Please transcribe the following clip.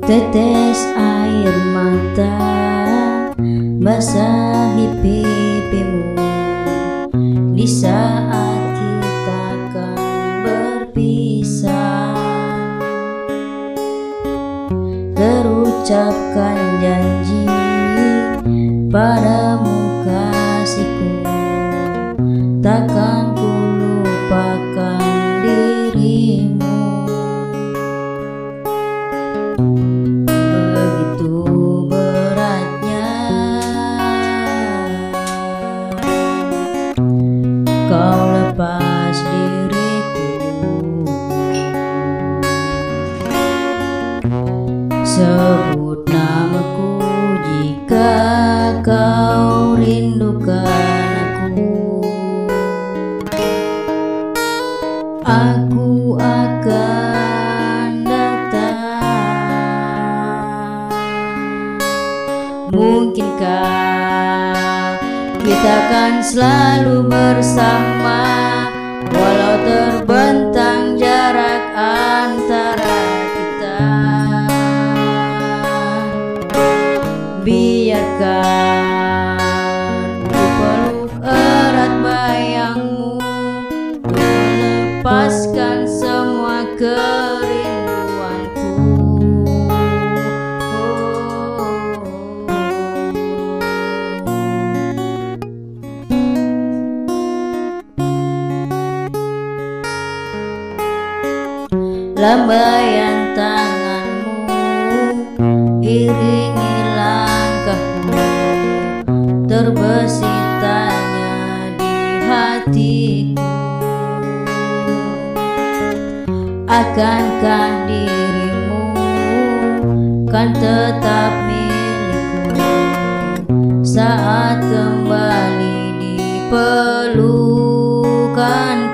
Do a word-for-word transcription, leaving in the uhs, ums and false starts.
Tetes air mata basahi pipimu di saat kita akan berpisah. Terucapkan janji padamu kasihku, takkan ku lupakan dirimu. Begitu beratnya kau lepas diriku. Sebut namaku jika kau rindukan aku. Aku akan datang. Mungkinkah kita akan selalu bersama, walau terbentang jarak antara kita. Biarkan ku peluk erat bayangmu untuk melepaskan semua kerinduanku. Lambaian tanganmu iringi langkahku, terbesit tanya di hatiku. Akankah dirimu kan tetap milikku saat kembali di pelukan?